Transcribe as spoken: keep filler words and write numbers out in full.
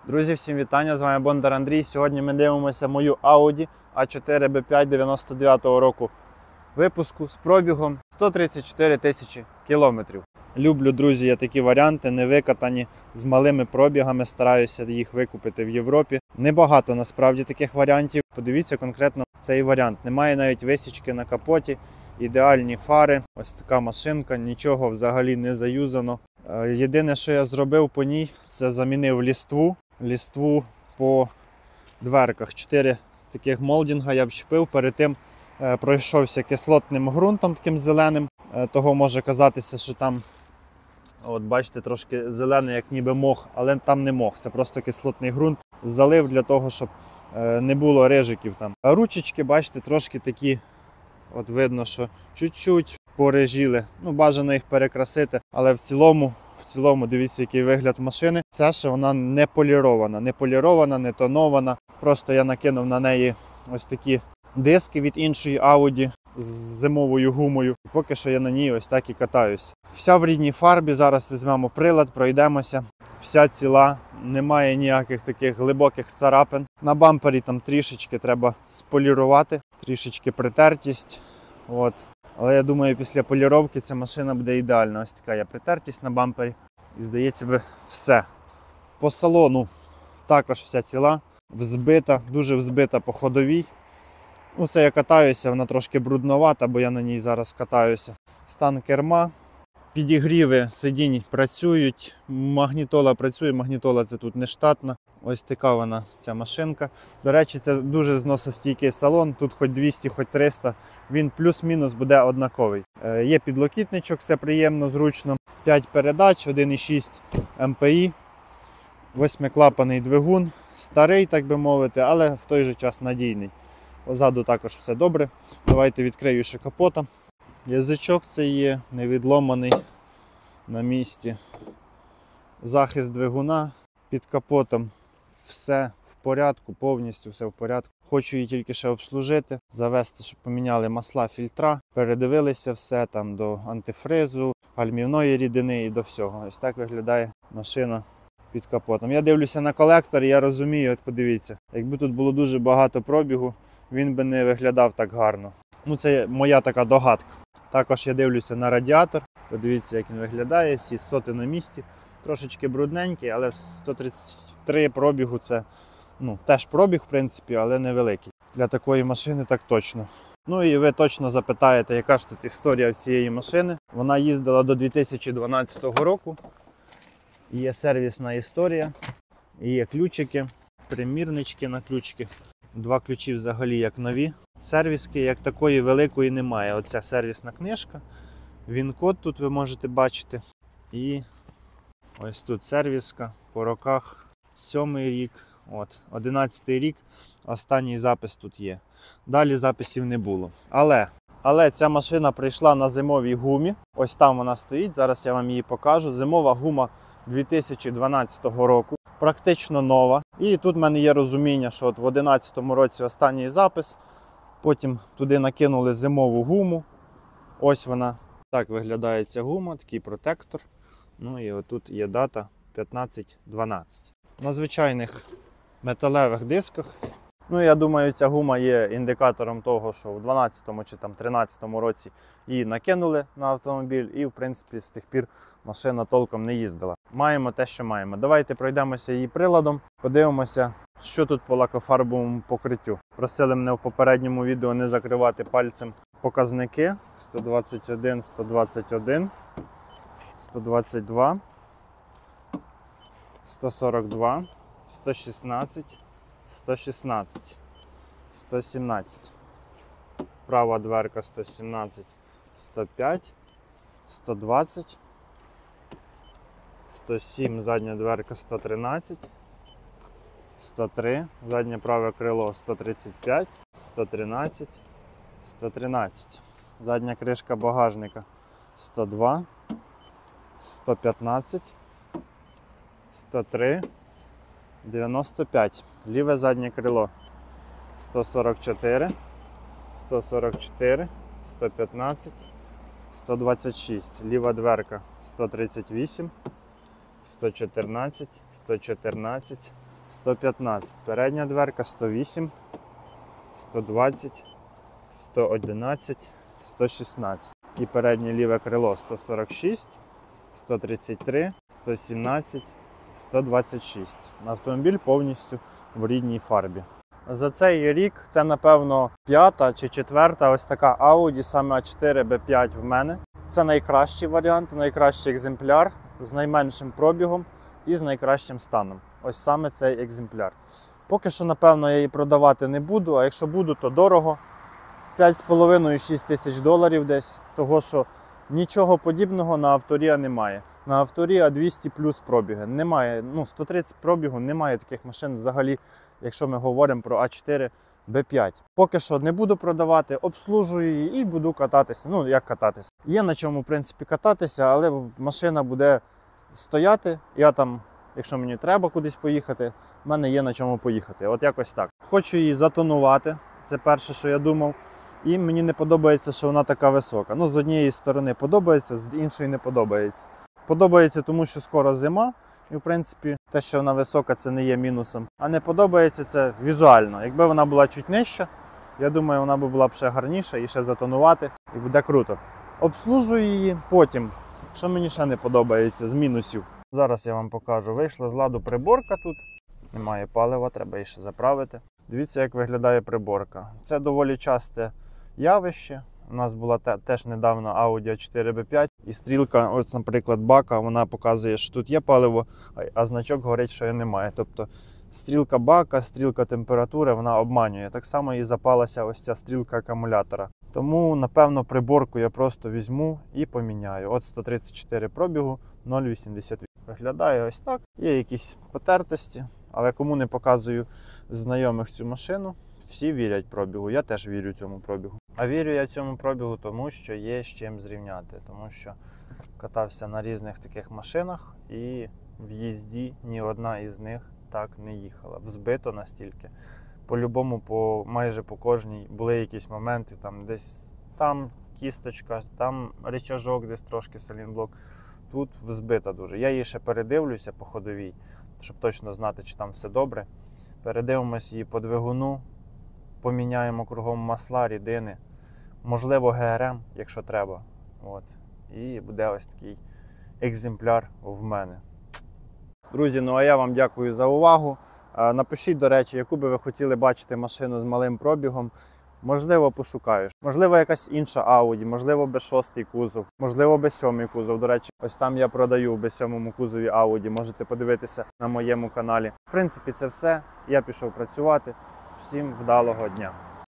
Друзі, всім вітання! З вами Бондар Андрій. Сьогодні ми дивимося мою Audi а чотири бі п'ять дев'яносто дев'ятого року випуску з пробігом сто тридцять чотири тисячі кілометрів. Люблю, друзі, я такі варіанти, не викатані, з малими пробігами, стараюся їх викупити в Європі. Небагато насправді таких варіантів. Подивіться конкретно цей варіант. Немає навіть висічки на капоті, ідеальні фари. Ось така машинка, нічого взагалі не заюзано. Єдине, що я зробив по ній, це замінив ліству. Ліству по дверках. Чотири таких молдинга я вчепив, перед тим е, пройшовся кислотним ґрунтом, таким зеленим. Е, того може казатися, що там, от бачите, трошки зелений, як ніби мох, але там не мох, це просто кислотний ґрунт. Залив для того, щоб е, не було рижиків там. А ручечки, бачите, трошки такі, от видно, що чуть-чуть порежіли. Ну, бажано їх перекрасити, але в цілому В цілому, дивіться, який вигляд машини. Це ще вона не полірована, не полірована, не тонована. Просто я накинув на неї ось такі диски від іншої Audi з зимовою гумою. Поки що я на ній ось так і катаюсь. Вся в рідній фарбі, зараз візьмемо прилад, пройдемося. Вся ціла, немає ніяких таких глибоких царапин. На бампері там трішечки треба сполірувати, трішечки притертість. От. Але я думаю, після поліровки ця машина буде ідеальна. Ось така є притертість на бампері. І здається би все. По салону також вся ціла, взбита, дуже взбита по ходовій. Ну, це я катаюся, вона трошки брудновата, бо я на ній зараз катаюся. Стан керма. Підігріви сидінь працюють, магнітола працює, магнітола це тут не штатна. Ось така вона, ця машинка. До речі, це дуже зносостійкий салон, тут хоч двісті, хоч триста, він плюс-мінус буде однаковий. Е, є підлокітничок, це приємно, зручно. п'ять передач, один і шість ем пі і, восьмиклапаний двигун, старий, так би мовити, але в той же час надійний. Позаду також все добре. Давайте відкрию ще капота. Язичок це є, невідломаний, на місці. Захист двигуна, під капотом все в порядку, повністю все в порядку. Хочу її тільки ще обслужити, завести, щоб поміняли масла, фільтра, передивилися все там до антифризу, гальмівної рідини і до всього. Ось так виглядає машина під капотом. Я дивлюся на колектор і я розумію, от подивіться, якби тут було дуже багато пробігу, він би не виглядав так гарно. Ну, це моя така догадка. Також я дивлюся на радіатор, подивіться, як він виглядає, всі соти на місці. Трошечки брудненький, але сто тридцять три пробігу це ну, теж пробіг, в принципі, але невеликий. Для такої машини так точно. Ну і ви точно запитаєте, яка ж тут історія цієї машини. Вона їздила до дві тисячі дванадцятого року. Є сервісна історія, є ключики, примірнички на ключики. Два ключі взагалі як нові. Сервіски як такої великої немає. Оця сервісна книжка. Він-код тут ви можете бачити. І ось тут сервіска по роках. Сьомий рік, от, одинадцятий рік. Останній запис тут є. Далі записів не було. Але, але ця машина прийшла на зимовій гумі. Ось там вона стоїть, зараз я вам її покажу. Зимова гума дві тисячі дванадцятого року. Практично нова. І тут в мене є розуміння, що от в дві тисячі одинадцятому році останній запис. Потім туди накинули зимову гуму. Ось вона. Так виглядає ця гума, такий протектор. Ну і отут є дата п'ятнадцять дванадцять. На звичайних металевих дисках. Ну я думаю, ця гума є індикатором того, що в дванадцятому чи там тринадцятому році її накинули на автомобіль і в принципі з тих пір машина толком не їздила. Маємо те, що маємо. Давайте пройдемося її приладом, подивимося, що тут по лакофарбовому покриттю. Просили мене в попередньому відео не закривати пальцем показники. сто двадцять один, сто двадцять один, сто двадцять два, сто сорок два, сто шістнадцять, сто шістнадцять, сто сімнадцять. Права дверка сто сімнадцять, сто п'ять, сто двадцять, сто сім, задня дверка сто тринадцять, сто три, заднє праве крило сто тридцять п'ять, сто тринадцять, сто тринадцять. Задня кришка багажника сто два, сто п'ятнадцять, сто три, дев'яносто п'ять. Ліве заднє крило сто сорок чотири, сто сорок чотири, сто п'ятнадцять, сто двадцять шість. Ліва дверка сто тридцять вісім, сто чотирнадцять, сто чотирнадцять, сто п'ятнадцять. Передня дверка сто вісім, сто двадцять, сто одинадцять, сто шістнадцять. І переднє ліве крило сто сорок шість, сто тридцять три, сто сімнадцять, сто двадцять шість. Автомобіль повністю в рідній фарбі. За цей рік це, напевно, п'ята чи четверта ось така Audi, саме а чотири бе п'ять в мене. Це найкращий варіант, найкращий екземпляр з найменшим пробігом і з найкращим станом. Ось саме цей екземпляр. Поки що, напевно, я її продавати не буду, а якщо буду, то дорого. п'ять з половиною - шість тисяч доларів десь, того що нічого подібного на Авторія немає. На Авторія двісті плюс пробіги. Немає, ну, сто тридцять пробігу, немає таких машин взагалі, якщо ми говоримо про а чотири бе п'ять. Поки що не буду продавати, обслужую її і буду кататися. Ну, як кататися. Є на чому, в принципі, кататися, але машина буде стояти. Я там, якщо мені треба кудись поїхати, в мене є на чому поїхати. От якось так. Хочу її затонувати, це перше, що я думав. І мені не подобається, що вона така висока. Ну, з однієї сторони подобається, з іншої не подобається. Подобається, тому що скоро зима. І, в принципі, те, що вона висока, це не є мінусом. А не подобається це візуально. Якби вона була чуть нижча, я думаю, вона б була б ще гарніша і ще затонувати. І буде круто. Обслужую її потім. Що мені ще не подобається з мінусів. Зараз я вам покажу. Вийшла з ладу приборка тут. Немає палива, треба її ще заправити. Дивіться, як виглядає приборка. Це доволі часте явище. У нас була теж недавно Audi а чотири бе п'ять. І стрілка, ось, наприклад, бака, вона показує, що тут є паливо, а значок говорить, що його немає. Тобто стрілка бака, стрілка температури, вона обманює. Так само і запалася ось ця стрілка акумулятора. Тому, напевно, приборку я просто візьму і поміняю. От сто тридцять чотири пробігу, нуль вісімдесят вісім. Виглядає ось так. Є якісь потертості, але кому не показую знайомих цю машину, всі вірять пробігу. Я теж вірю цьому пробігу. А вірю я цьому пробігу, тому що є з чим зрівняти. Тому що катався на різних таких машинах і в їзді ні одна із них так не їхала. Взбито настільки. По-любому, по, майже по кожній були якісь моменти, там десь там кісточка, там рычажок, десь трошки салінблок. Тут взбита дуже. Я її ще передивлюся по ходовій, щоб точно знати, чи там все добре. Передивимось її по двигуну, поміняємо кругом масла, рідини, можливо ге ер ем, якщо треба. От. І буде ось такий екземпляр в мене. Друзі, ну а я вам дякую за увагу. Напишіть, до речі, яку би ви хотіли бачити машину з малим пробігом. Можливо, пошукаю. Можливо, якась інша Audi, можливо, бе шостий кузов, можливо, бе сьомий кузов. До речі, ось там я продаю в бе сьомому кузові Audi. Можете подивитися на моєму каналі. В принципі, це все. Я пішов працювати. Всім вдалого дня.